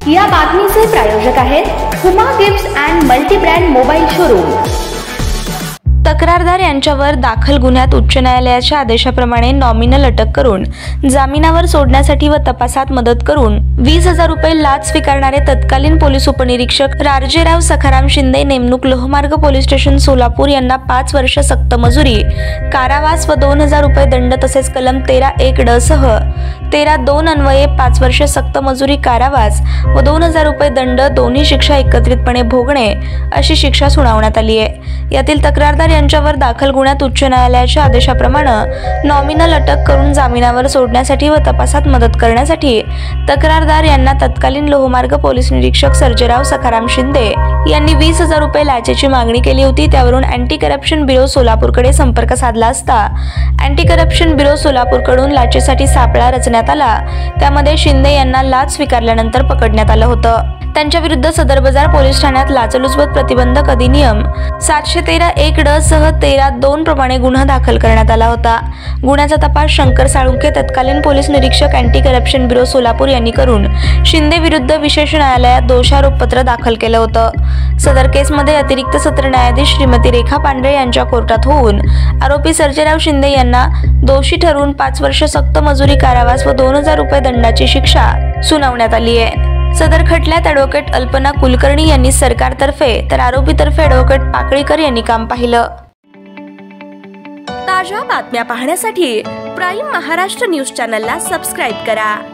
या बातमीचे प्रायोजक आहेत Huma gifts and multi brand mobile showroom. तक्रारदार यांच्यावर दाखल गुन्ह्यात उच्च न्यायालयाच्या आदेशाप्रमाणे नॉमिनल अटक करून जामिनावर सोडण्यासाठी व तपासात मदत करून 20,000 रुपये लाच स्वीकारणारे तत्कालीन पोलीस उपनिरीक्षक राजेराव सखाराम शिंदे नेमणूक लोहमार्ग पोलीस स्टेशन सोलापूर यांना 5 वर्ष सक्त मजुरी, कारावास व 2,000 रुपये दंड तसेच कलम 13(1) सह 13(2) अन्वये 5 वर्ष सक्त मजुरी, कारावास व 2,000 रुपये दंड दोन्ही शिक्षा एकत्रितपणे भोगणे अशी शिक्षा सुनावण्यात आली आहे। यातील तक्रारदार यांच्यावर दाखल गुन्ह्यात उच्च न्यायालयाच्या आदेशाप्रमाणे नॉमिनल अटक करून जामिनावर सोडण्यासाठी व तपासात मदत करण्यासाठी तक्रारदार यांना तत्कालीन लोहमार्ग पोलीस निरीक्षक सर्जेराव सखाराम शिंदे यांनी 20,000 रुपये लाचेची मागणी केली होती। त्यावरून अँटी करप्शन ब्युरो सोलापूरकडे संपर्क साधला असता अँटी करप्शन ब्युरो सोलापूरकडून लाचेसाठी सापळा रचण्यात आला। त्यामध्ये शिंदे यांना लाच स्वीकारल्यानंतर पकडण्यात आलं होतं। त्यांच्या विरुद्ध सदर बाजार पोलीस ठाण्यात लाचलुचपत प्रतिबंधक अधिनियम 713(1) सह 13(2) प्रमाणे गुन्हा दाखल करण्यात आला होता। गुन्ह्याचा तपास शंकर साळुंखे तत्कालीन पोलीस निरीक्षक अँटी करप्शन ब्युरो सोलापूर यांनी करून शिंदे विरुद्ध विशेष न्यायालयात दोषारोपपत्र दाखल केलं होतं। सदर केसमध्ये अतिरिक्त सत्र न्यायाधीश श्रीमती रेखा पांढरे यांच्या कोर्टात होऊन आरोपी सर्जेराव शिंदे यांना दोषी ठरवून 5 वर्ष सक्त मजुरी, कारावास व 2,000 रुपये दंडाची शिक्षा सुनावण्यात आली आहे। सदर खटल्यात ॲडव्होकेट अल्पना कुलकर्णी यांनी सरकारतर्फे तर आरोपीतर्फे ॲडव्होकेट पाकळीकर यांनी काम पाहिलं। ताज्या बातम्या पाहण्यासाठी प्राईम महाराष्ट्र न्यूज चॅनलला सबस्क्राईब करा।